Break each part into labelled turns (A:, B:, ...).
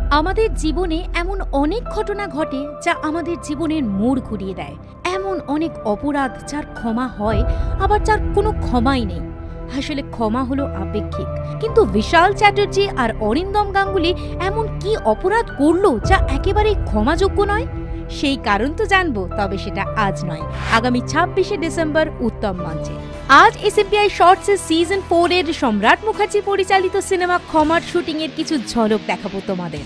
A: আমাদের জীবনে এমন অনেক ঘটনা ঘটে যা আমাদের জীবনের মোড় ঘুরিয়ে দেয়। এমন অনেক অপরাধ যার ক্ষমা হয়, আবার যার কোনো ক্ষমাই নেই। আসলে ক্ষমা হলো আপেক্ষিক, কিন্তু বিশাল চ্যাটার্জি আর অরিন্দম গাঙ্গুলি এমন কি অপরাধ করলো যা একেবারেই ক্ষমাযোগ্য নয়? সেই কারণ তো জানবো, তবে সেটা আজ নয়, আগামী 26শে ডিসেম্বর উত্তম মঞ্চে। আজ এসএমপিআই শর্টসের সিজন 4 এর সম্রাট মুখার্জি পরিচালিত সিনেমা ক্ষমার শুটিং এর কিছু ঝলক দেখাবো তোমাদের।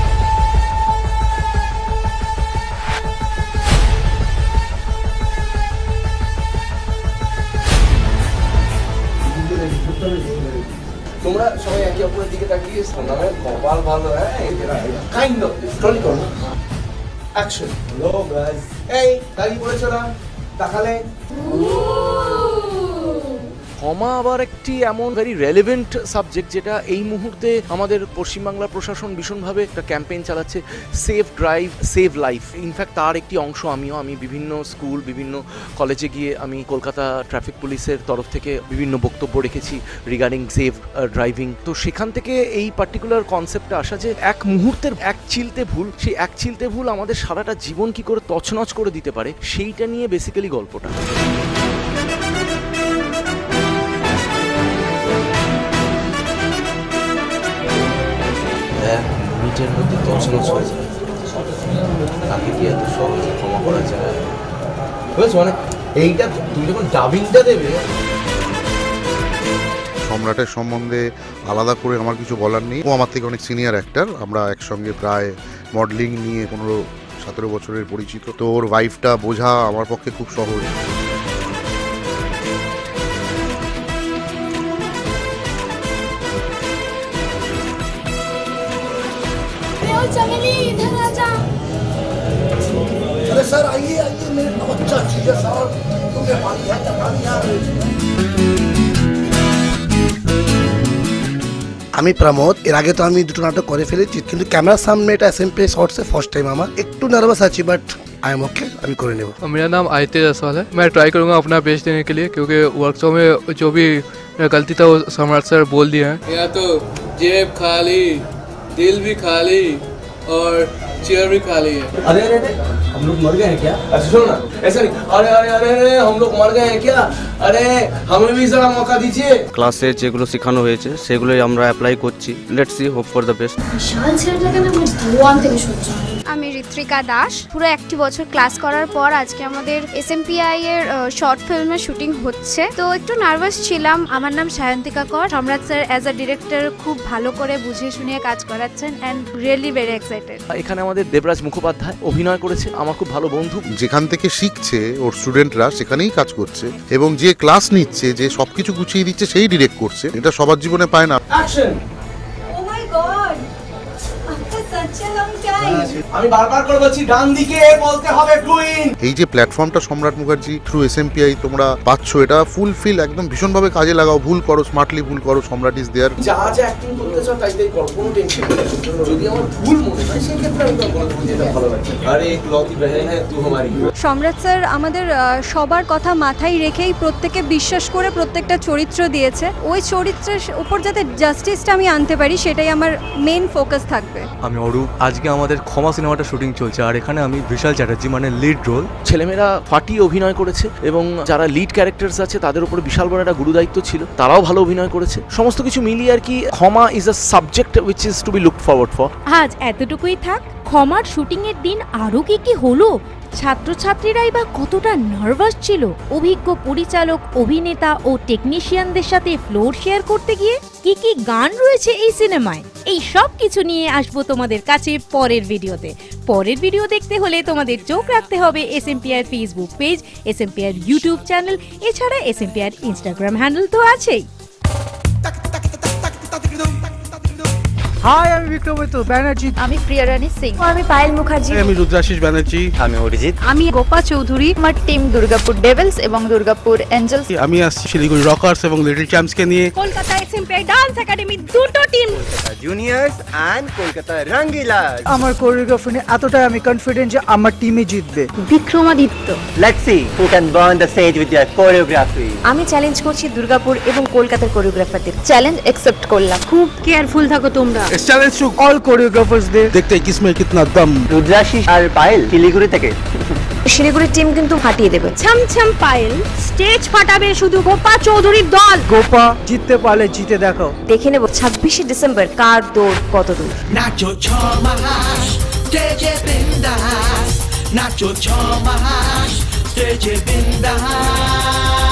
B: তোমরা সবাই একে অপরের দিকে তাকিয়ে সামনে কপাল ভালো। কাইন্ড অফ স্টোরি করো। অ্যাকশন। হ্যালো গাইস, এই দাঁড়িয়ে পড়েছো না? তাকালে ক্ষমা আবার একটি এমন ভেরি রেলেভেন্ট সাবজেক্ট যেটা এই মুহূর্তে আমাদের পশ্চিমবাংলার প্রশাসন ভীষণভাবে একটা ক্যাম্পেইন চালাচ্ছে, safe drive save life. In fact তার একটি অংশ আমি বিভিন্ন স্কুল, বিভিন্ন কলেজে গিয়ে আমি কলকাতা ট্রাফিক পুলিশের তরফ থেকে বিভিন্ন বক্তব্য রেখেছি রিগার্ডিং সেফ ড্রাইভিং। তো সেখান থেকে এই পার্টিকুলার কনসেপ্টটা আসা যে এক মুহূর্তের এক চিলতে ভুল, সেই এক চিলতে ভুল আমাদের সারাটা জীবন কি করে তছনছ করে দিতে পারে, সেইটা নিয়ে বেসিক্যালি গল্পটা। মিনিটের মধ্যে তছনছ হয়ে যায়, তাকে কি এত সহজে ক্ষমা করা যায়? বুঝেছো? মানে এইটা তুমি যখন ডাবিংটা দেবে।
C: সম্রাটের সম্বন্ধে আলাদা করে আমার কিছু বলার নেই। ও আমার থেকে অনেক সিনিয়র অ্যাক্টর, আমরা একসঙ্গে প্রায় মডেলিং নিয়ে 15-17 বছরের পরিচিত। তো ওর ওয়াইফটা বোঝা আমার পক্ষে খুব সহজ।
D: सर आइए आइए, मेरे बच्चा चीज है सर, तुमने पानी है আমি প্রমোদ। এর আগে তো আমি দুটো নাটক করে ফেলেছি, কিন্তু ক্যামেরার সামনে এটা एसएमपीआई शॉर्ट से फर्स्ट टाइम আমার একটু নার্ভাস আছি, বাট आई एम ओके, আমি করে নেব।
E: मेरा नाम आयते जायसवाल है। मैं ट्राई करूंगा अपना बेस्ट देने के लिए, क्योंकि वर्कशॉप में जो भी गलती था वो सम्राट सर बोल दिया है। या तो जेब खाली, दिल भी खाली और चेयर भी खाली है।
B: अरे अरे अरे, हम लोग मर गए हैं क्या? अच्छा सुनो ना, ऐसा नहीं, अरे अरे अरे अरे हम लोग मर गए हैं क्या? अरे हमें भी जरा मौका दीजिए।
F: ক্লাসে যেগুলো শেখানো হয়েছে সেগুলোই আমরা অ্যাপ্লাই করছি। Let's see, hope for the best.
G: বিশাল ছেলেটাকে না আমার ওয়ান থেকে সহ্য হয়।
H: আমি ঋত্বিকা দাস। পুরো একটি বছর ক্লাস করার পর আজকে আমাদের এসএমপিআই এর শর্ট ফিল্মের শুটিং হচ্ছে, তো একটু নার্ভাস ছিলাম।
A: আমার নাম সায়ন্তিকা কর। সম্রাট স্যার অ্যাজ আ ডিরেক্টর খুব ভালো করে বুঝিয়ে শুনিয়ে কাজ করাচ্ছেন এন্ড রিয়েলি ভেরি এক্সাইটেড।
B: এখানে আমাদের দেবরাজ মুখোপাধ্যায় অভিনয় করেছে, আমার খুব ভালো বন্ধু।
C: যেখান থেকে শিখছে ওর স্টুডেন্টরা সেখানেই কাজ করছে, এবং যে ক্লাস নিচ্ছে, যে সবকিছু গুছিয়ে দিচ্ছে, সেই ডিরেক্ট করছে। এটা সবার জীবনে পায় না।
B: Action.
G: Oh my god, after such a long time.
B: আমি বারবার করে বলছি ডান দিকে বলতে হবে কুইন।
C: এই যে প্ল্যাটফর্মটা সম্রাট মুখার্জি থ্রু এসএমপিআই তোমরা পাচ্ছ, এটা ফুলফিল একদম ভীষণভাবে কাজে লাগাও। ভুল করো, স্মার্টলি ভুল করো, সম্রাট ইজ দেয়ার।
B: যা যা অ্যাক্টিং করতে চাও তাই তাই করো, কোনো টেনশন নেই। যদি আমার ভুল মনে হয় সেই ক্ষেত্রে আমি তোমার যেটা ভালো লাগছে। আরে এক লতি বহন है तू हमारी।
I: সম্রাট স্যার আমাদের সবার কথা মাথায় রেখেই প্রত্যেককে বিশ্বাস করে প্রত্যেকটা চরিত্র দিয়েছে। ওই চরিত্রের উপর যাতে জাস্টিসটা আমি আনতে পারি, সেটাই আমার মেইন ফোকাস থাকবে।
J: আমি অরূপ। আজকে আমাদের ক্ষমা সিনেমাটা শুটিং চলছে, আর এখানে আমি বিশাল চ্যাটার্জি মানে লিড রোল।
B: ছেলেমেয়েরা ফাটিয়ে অভিনয় করেছে, এবং যারা লিড ক্যারেক্টার্স আছে তাদের উপর বিশাল বড় একটা গুরুদায়িত্ব ছিল, তারাও ভালো অভিনয় করেছে। সমস্ত কিছু মিলিয়ে আর কি ক্ষমা is a subject which is to be look forward for.
A: আজ এতটুকুই থাক। ক্ষমার শুটিং এর দিন আরো কি হলো, ছাত্রছাত্রীরাই বা কতটা নার্ভাস ছিল, অভিজ্ঞ পরিচালক, অভিনেতা ও টেকনিশিয়ানদের সাথে ফ্লোর শেয়ার করতে গিয়ে কি গান রয়েছে এই সিনেমায়, এই সব কিছু নিয়ে আসবো তোমাদের কাছে পরের ভিডিওতে। পরের ভিডিও দেখতে হলে তোমাদের চোখ রাখতে হবে SMPI Facebook page, SMPI YouTube channel, এছাড়া এসএমপিআই ইনস্টাগ্রাম হ্যান্ডেল তো আছেই।
K: হাই, আমি বিক্রমিত ব্যানার্জি।
H: আমি প্রিয়া রানী সিং।
G: আমি পায়েল মুখার্জি।
K: আমি রুদ্রাশিস ব্যানার্জি।
F: আমি অরিজিৎ।
I: আমি গোপা চৌধুরী।
H: আমার টিম দুর্গাপুর ডেভিলস এবং দুর্গাপুর এঞ্জেলস।
K: আমি আসছি শিলিগুড়ি রকার্স এবং লিটল চ্যাম্পসকে নিয়ে।
I: কলকাতা এসএমপিআই ডান্স একাডেমি দুটো টিম,
F: জুনিয়র্স এন্ড কলকাতা রঙ্গিলাস।
K: আমার কোরিওগ্রাফি নিয়ে এতটাই আমি কনফিডেন্ট যে আমার টিমই জিতবে।
I: Vikramaditya.
F: Let's see who can burn the stage with their choreography.
G: আমি চ্যালেঞ্জ করছি দুর্গাপুর এবং কলকাতার কোরিওগ্রাফারদের। চ্যালেঞ্জ অ্যাকসেপ্ট করলাম।
I: খুব কেয়ারফুল থাকো তোমরা।
K: It's challenge to all choreographers there.
D: देखते हैं किसमें कितना दम।
L: রুদ্রাশিস আর পায়েল শিলিগুড়ি থেকে।
M: শিলিগুড়ির টিম কিন্তু ফাটিয়ে দেবে। ছমছম পায়েল স্টেজ ফাটাবে শুধু গোপা চৌধুরীর দল।
K: গোপা জিততে পারলে জিতে দেখাও।
M: দেখে নেব 26শে ডিসেম্বর কার দৌড় কত দূর।
N: নাচো ছমাস স্টেজে বিন্দাস, নাচো ছমাস স্টেজে বিন্দাস।